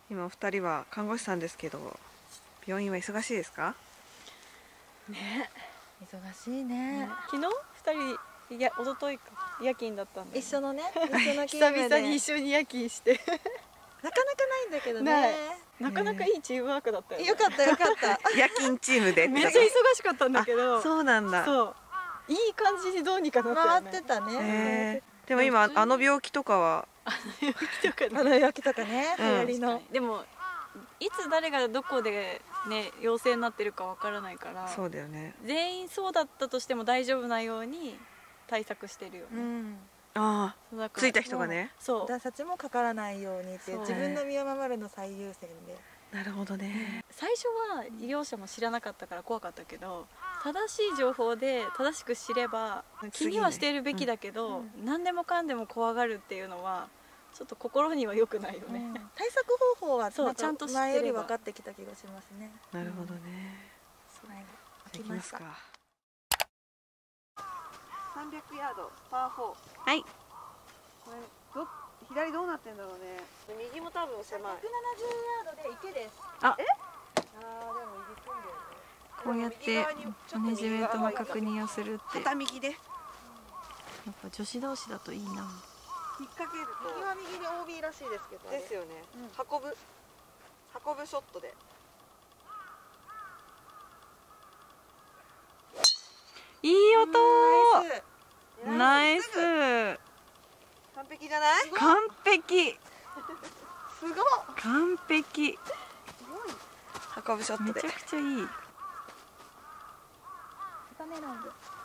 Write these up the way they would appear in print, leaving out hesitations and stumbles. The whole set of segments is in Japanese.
今お二人は看護師さんですけど、病院は忙しいですか？ ね、忙しいね。 昨日2人、いや一昨日か夜勤だったんで、 一緒のね、一緒の勤久務で 々に一緒に夜勤してなかなかないんだけどないね。 なかなかいいチームワークだったよね。 よかったよかった夜勤チームでめっちゃ忙しかったんだけど、 そうなんだ。 そういい感じにどうにかなったよ回ね。 ってたね。 でも今あの病気とかはあの焼きとかね、流行りの。 でもいつ誰がどこでね陽性になってるかわからないから、 そうだよね。 全員そうだったとしても大丈夫なように対策してるよね。 ああ、 だからついた人がね。 そう私たちもかからないようにってそう自分の身を守るの最優先で。 なるほどね。 最初は医療者も知らなかったから怖かったけど、正しい情報で正しく知れば気にはしているべきだけど、何でもかんでも怖がるっていうのはちょっと心には良くないよね。 対策方法はそうちゃんと知ってれば前より分かってきた気がしますね。 なるほどね。 はい、 じゃあ行きますか。 300ヤードパー4。 はい。 これ左どうなってんだろうね。右も多分狭い。 170ヤードで池です。 あ、 でも入り組んでるね。 こうやってマネジメントの確認をするって、や片右で引っっぱ女子同士だといいな。 掛ける右は右で OB らしいですけど。 とですよね。運ぶショットで。 いい音。ナイス。 完璧じゃない？ 完璧。 すごい。 完璧。 運ぶショットでめちゃ。くちゃいい。 ダメなんで。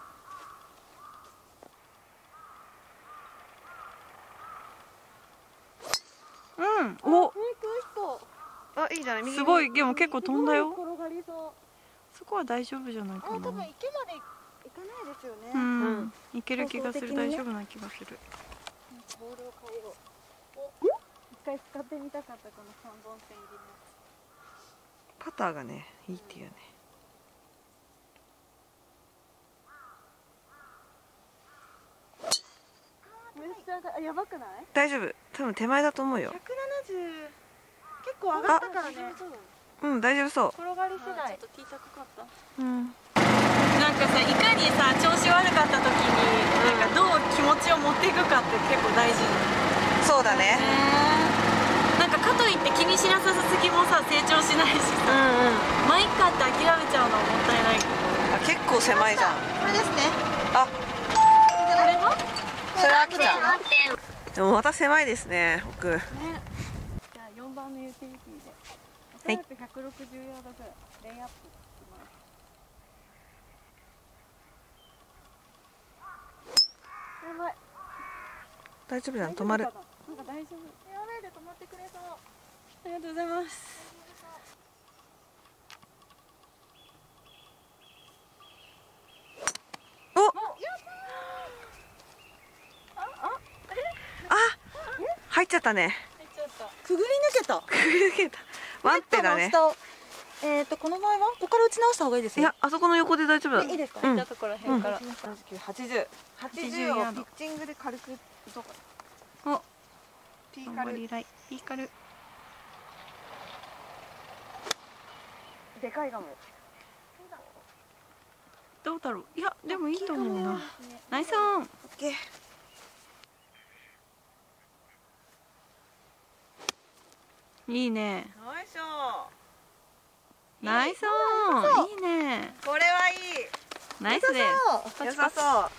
うん。お、 あ、いいじゃない。右すごい。でも結構飛んだよ。 転がりそう。 そこは大丈夫じゃないか多分な。 池まで行かないですよね。 うん。いける気がする。 方向的にね大丈夫な気がする。 ボールを変えよう。一回使ってみたかったこの3本線切りの。 パターがね、いいっていうね。 めっちゃやばくない？ 大丈夫。多分手前だと思うよ。 170結構上がったからね。 うん、大丈夫そ転がり次第。 ちょっと聞いたかった。 う。うん。 なんかさ、いかにさ調子悪かった時になんかどう気持ちを持っていくかって結構大事そうだね。 なんかかといって気にしなさすぎもさ成長しないしさ、まあいっかって諦めちゃうのはもったいないけど、 あ、結構狭いじゃん。 これですね。 あ、 これはそれ飽きた。でもまた狭いですね、奥。 じゃあ4番のユーティリティでおそらく160ヤードぐらいレイアップします。やばい、 大丈夫じゃん、止まる。 なんか大丈夫。 フェアウェイで止まってくれそう。 ありがとうございます。 お、あ、入っちゃったね。 入っちゃった。 くぐり抜けた。 抜けた。ワンペだね。 下をこの場合はここから打ち直した方がいいですよ。 いや、あそこの横で大丈夫だ。 いいですか。 うんじゃあそこら辺から。 80。80をピッチングで軽く打とうかな。 お、 ピーカル。 リライ、ピーカル。 でかいかも。 どうだろう。いや、でもいいと思うな。ナイスオン。 オッケー。 いいね。 ナイスオン。 ナイスオン。いいね。 これはいい。 ナイスです。 良さそう。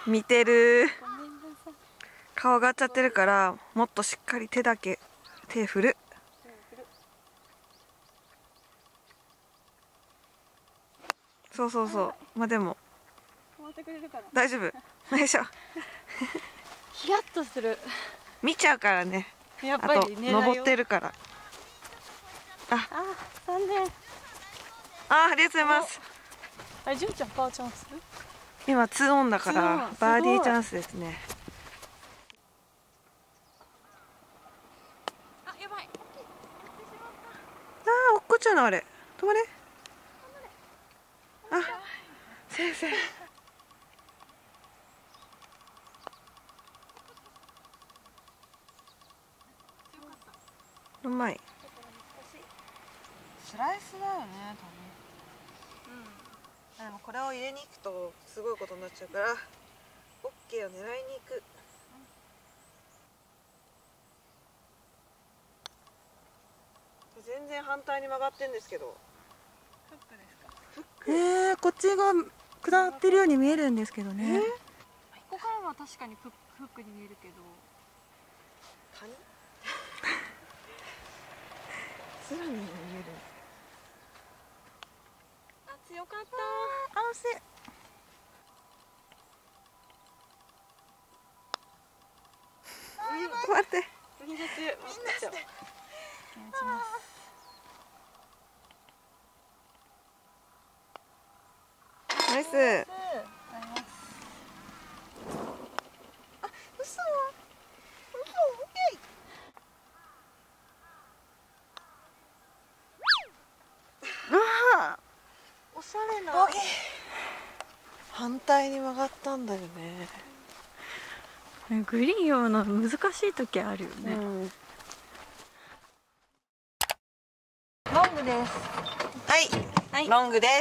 見てる。顔上がっちゃってるから、もっとしっかり手振る。そうそうそう。まあでも止まってくれるかな。 大丈夫。よいしょ。 ヒヤッとする。 見ちゃうからね。 やっあとぱり狙いを。 登ってるから。 あ、残念。 ありがとうございます。 あれ、純ちゃんパーチャンス？ 今2オンだか 2オらンバーディーチャンスですね。 あ、やばい。 あ、落っこっちゃうのあれ。止まれ。あ、先生。 うまい。 スライスだよね多分。でもこれを入れに行くとすごいことになっちゃうから、オッケーを狙いに行く。全然反対に曲がってんですけど。 フックですか？ こっちが下ってるように見えるんですけどね。 ここからは確かにフックに見えるけど。 谷空に見える。 あ、強かった。 あ、惜しい。待って。 みんな強い。 打ちます。ナイス。 嘘。嘘。 ああ。 おしゃれな。反対に曲がったんだよね。 グリーン用の難しい時あるよね。 ロングです。はい、 はい、 ロングです。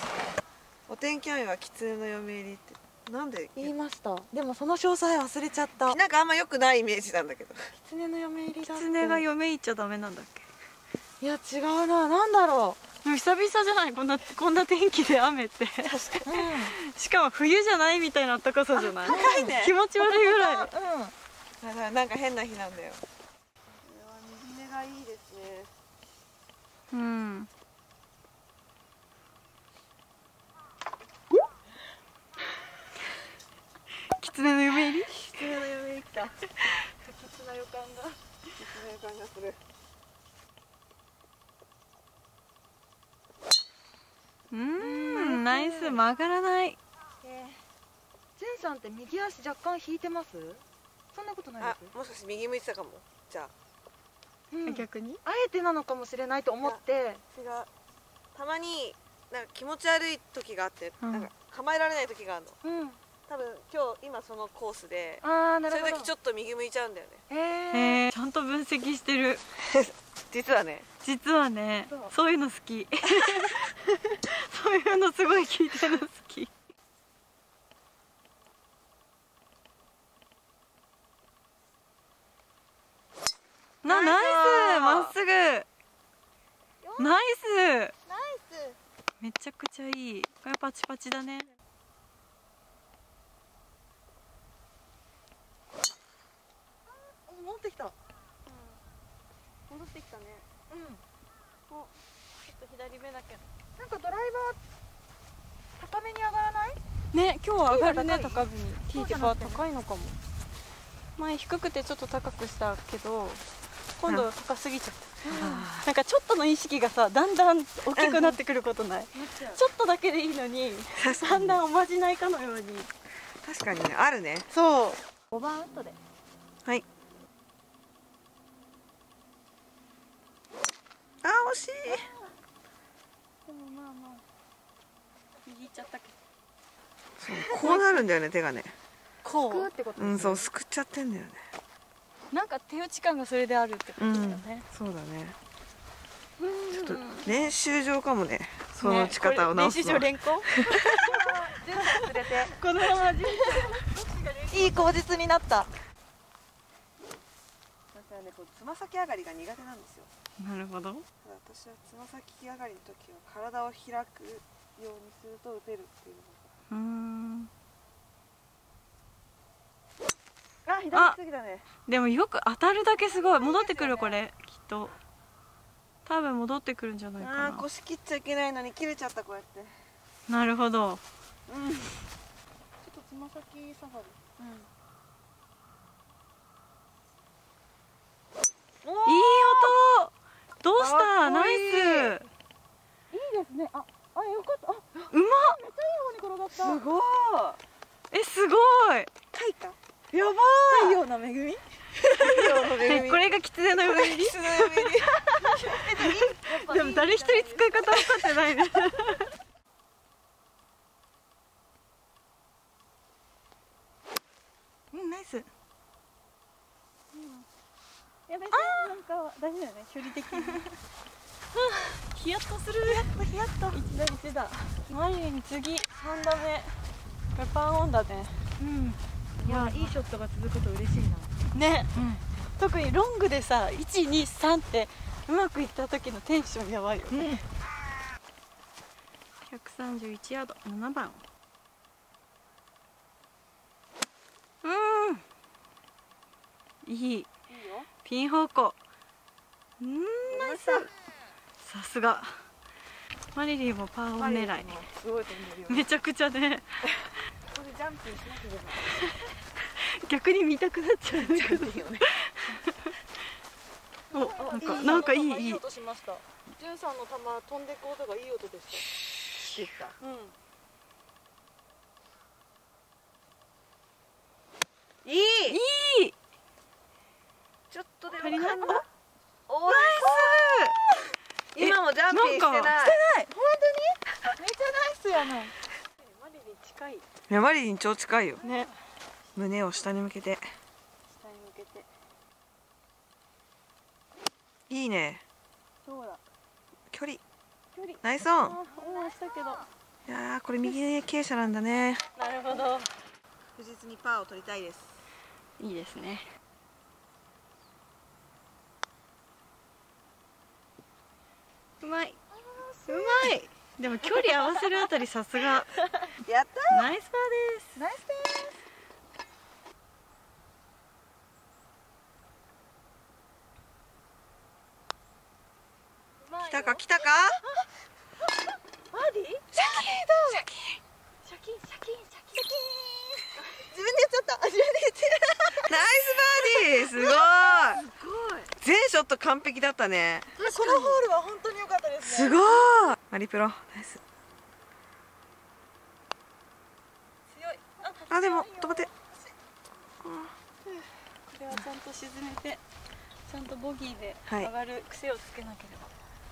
お天気雨は狐の嫁入りってなんで言いました。でもその詳細忘れちゃった。 なんかあんま良くないイメージなんだけど。 狐の嫁入りだって。 狐が嫁入っちゃダメなんだっけ？ いや違うな。なんだろ久々じゃない、こんな天気で雨って。 う。 しかも冬じゃないみたいな暖かさじゃない？ 高いね。 気持ち悪いぐらい。 なんか変な日なんだよ。これは右目がいいですね。 うん。狐の嫁入り？ 狐の嫁入り来た。不吉な予感が。不吉な予感がする。 ナイス、曲がらない。 ジェンさんって右足若干引いてます？そんなことないあ、 です？ もしかして右向いてたかも。じゃあ。 逆に？ あえてなのかもしれないと思って。 違う。たまになんか気持ち悪い時があって、なんか構えられない時があるの。多分今そのコースで、 ああなるほど。 そういう時ちょっと右向いちゃうんだよね。 ちゃんと分析してる。 実はね。 実はね、そういうの好き。そういうのすごい聞いてるの好き。ナイス、まっすぐ。ナイス。めちゃくちゃいい。これパチパチだね。 戻ってきた。 戻ってきたね。お、ちょっと左目だけど。 なんかドライバー高めに上がらない？ ね、今日は上がるね、 高い高めに。ティーが高いのかも。前低くてちょっと高くしたけど、今度高すぎちゃった。なんかちょっとの意識がさ、だんだん大きくなってくることない？ちょっとだけでいいのに、だんだんおまじないかのように。 確かにね、あるね。 そう。 5番ウッドで。 はい。あ、惜しい。 でもまあまあ、右行っちゃったけど。 こうなるんだよね、手がね。 こうってこと？ そう、すくっちゃってんだよね。 なんか手打ち感がそれであるってことだよね。 そうだね。ちょっと練習場かもね。その打ち方を直すの。 練習場連行？ ジェンさん連れて。 このままいい口実になった。 私はね、つま先上がりが苦手なんですよ。 なるほど。 私はつま先上がりの時は体を開くようにすると打てるっていうのが。あ、左すぎだね。 でもよく当たるだけすごい。戻ってくるこれきっと。多分戻ってくるんじゃないかな。 腰切っちゃいけないのに切れちゃった、こうやって。 なるほど。 ちょっとつま先下がり。 いい音。どうした？ナイス。 いいですね。あ、よかった。 うまっ。 めっちゃいい方に転がった。 すごい。 すごい。 書いた。 やばい。 太陽の恵み？これが狐の嫁入り？でも誰一人使い方分かってないね。 ナイス。 やべ、なんか大丈夫だよね、距離的に。 ヒヤッとする。ヒヤッと。1打1打。マリリン次3打目。これパンオンだね。 うん。いや、いいショットが続くと嬉しいな。 ね。特にロングでさ、1、2、3ってうまくいった時のテンションやばいよね。131ヤード、7番。いい。ピン方向。ナイス。さすが。マリリンもパーオン狙い。 すごい飛んでるよ。 めちゃくちゃね。 これジャンプしなければ。 逆に見たくなっちゃう。 ジャンプよね。 お、なんかいい。 いい音しました。ジュンさんの球飛んでいく音がいい音でした。 できた。 うん。いい。ちょっとでも足りない。 お、ナイス。今もジャンプしてない。 本当に？めっちゃナイスやな。マリリン近い。 いや、マリリン超近いよ。 ね。 胸を下に向けて。 下に向けて。 いいね。 そうだ。 距離。ナイスオン。 オンしたけど。 いやー、これ右傾斜なんだね。 なるほど。 確実にパーを取りたいです。 いいですね。うまい。でも距離合わせるあたりさすが。 やった。 ナイスパーです。 ナイスです。 来たか来たか。 バーディー？ シャキーン。自分で言っちゃった。自分で言ってる。 ナイスバーディー。すごい。全ショット完璧だったね。 このホールは本当に良かったですね。 すごい。マリプロナイス。 強い。 あ、でも止まって。 これはちゃんと沈めて、ちゃんとボギーではい上がる癖をつけなければ。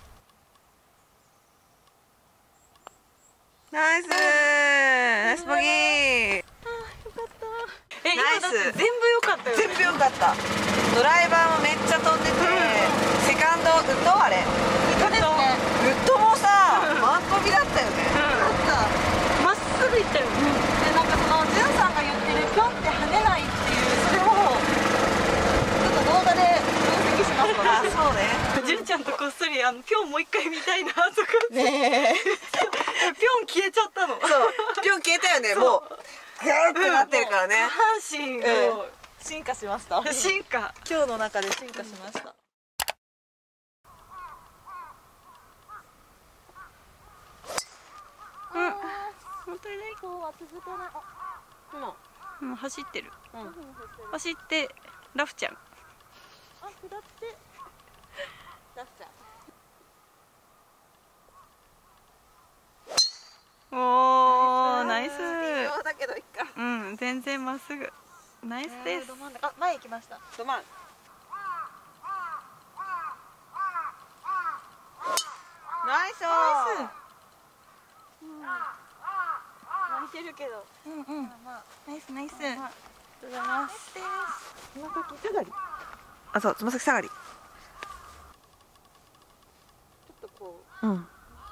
ナイス。ナイスボギー。 よかった。 ナイス今だって全部良かったよね。 全部良かった。ドライバーもめっちゃ飛んでて、セカンドウッドあれ。 ウッドですね。 ウッドもさ、満飛びだったよね。 まっすぐ行ったよね。で、なんかそのジュンさんが言ってるピョンって跳ねないっていう、それをちょっと動画で分析しますから。 あ、そうね。 ジュンちゃんとこっそりピョンもう一回見たいなとか。 ねえ。 ピョン消えちゃったの。 そう。ピョン消えたよね。もうグーってなってるからね。 下半身を進化しました。 進化。 今日の中で進化しました。 本当にね。 今日は続かない。 もう走ってる。 うん。 走ってラフちゃん。 下ってラフちゃん。 おー、ナイス。 微妙だけどいっか。 うん、全然まっすぐ。ナイスです。 ど真ん中。あ、前行きました。ど真ん。ナイス。 泣いてるけど。ナイスナイス。ありがとうございます。 つま先下がり。ちあ、そう、つま先下がり。 ょっとこう。 うん。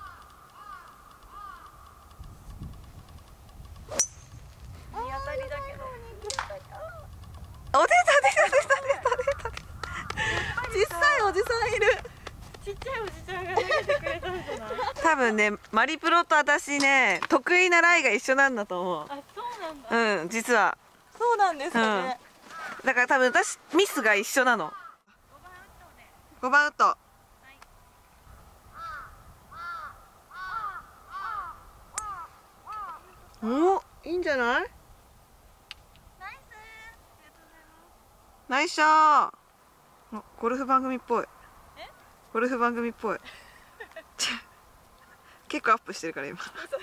お、出た。 小さいおじさんいる。 ちっちゃいおじちゃんが投げてくれたんじゃない？ 多分ね、マリプロと私ね、得意なライが一緒なんだと思う。 あ、そうなんだ。 うん、実は。 そうなんですかね。 だから多分私ミスが一緒なの。5番ウッド。お、いいんじゃない？ナイスショー。お、ゴルフ番組っぽい。ゴルフ番組っぽい。結構アップしてるから今。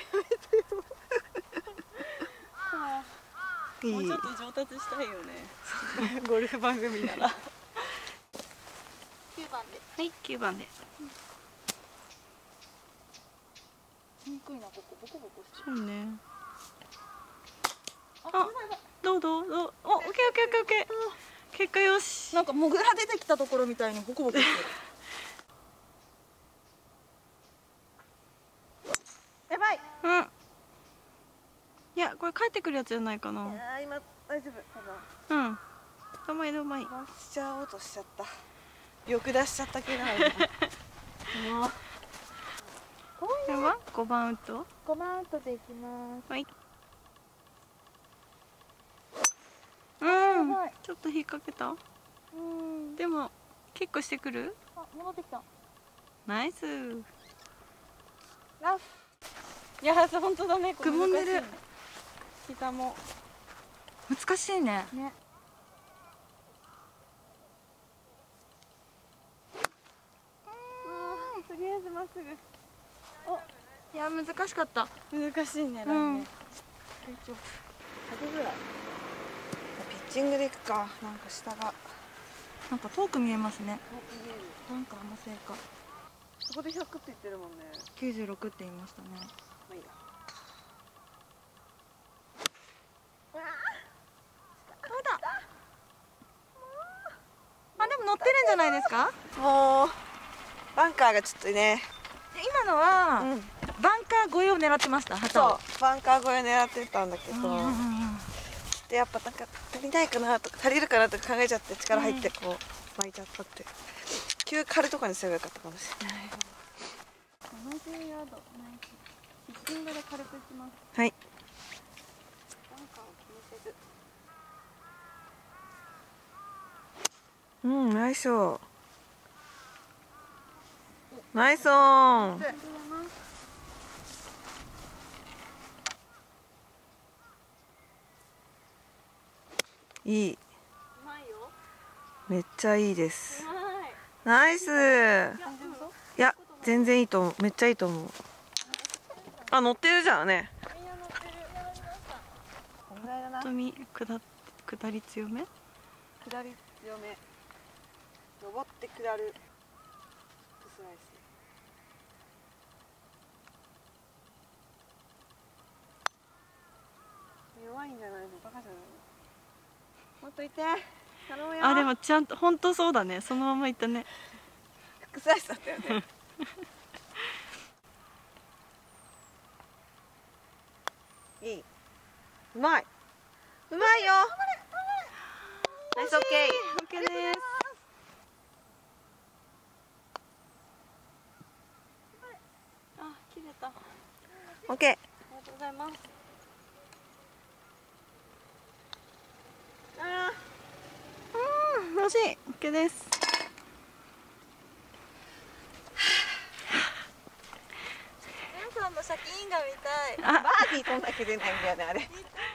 いい。 もうちょっと上達したいよね。ゴルフ番組なら。 9番で。 はい、9番で。 しにくいな、ここボコボコしてそうね。 あ、 どう。お、オッケー。 結果よし。 なんかモグラ出てきたところみたいにボコボコしてる。 やばい。 うん。いや、これ帰ってくるやつじゃないかな。 今大丈夫多分。 うん。どまいどまい。 回しちゃおうとしちゃった。欲出しちゃった系なのに。もう。 これは5番ウッド。 5番アウトでいきます。 はい。うん。 はい。 ちょっと引っ掛けた。でもキックしてくる。 あ、戻ってきた。 ナイス。 ラフ。 いや、本当だね。 くぼんでる。 膝も難しいね。 ね。 とりあえずまっすぐ。 いや難しかった。 難しいね。 うん。 100ぐらい。 ピッチングでいくか。なんか下が。 なんか遠く見えますね。なんかのせいか。 そこで100って言ってるもんね。 96って言いましたね。 まあいいや。 どうだ。あ、でも乗ってるんじゃないですか。 もうバンカーがちょっとね。 今のは、 うん。 バンカー越えを狙ってました。旗を。 そうバンカー越え狙ってたんだけど、でやっぱなんか足りないかなとか足りるかなとか考えちゃって力入ってこう巻いちゃったって。急軽とかにすればよかったかもしれない。 70ヤード。ナイス。ピッチングで軽くいきます。 はい。 バンカーを気にせず。 うん、ナイスオン。ナイスオン。いい。 うまいよ。 めっちゃいいです。 うまい。 ナイス。いや、全然いいと思う。めっちゃいいと思う。あ、乗ってるじゃんね。 みんな乗ってる。 こんぐらいだな。 下り強め。 下り強め。登って下る。スライス。弱いんじゃないの？バカじゃないの？もっといて。頼むよ。 あ、でもちゃんと本当そうだね。そのままいったね。 フックスライスだったよね。いい。うまい。うまいよ。ナイスオッケー。 オッケーです。あ、切れた。 オッケー。 ありがとうございます。 あ惜しい。オッケーです。 皆さんのシャキーンが見たい。 バーディー取んなきゃ出ないんだよねあれ。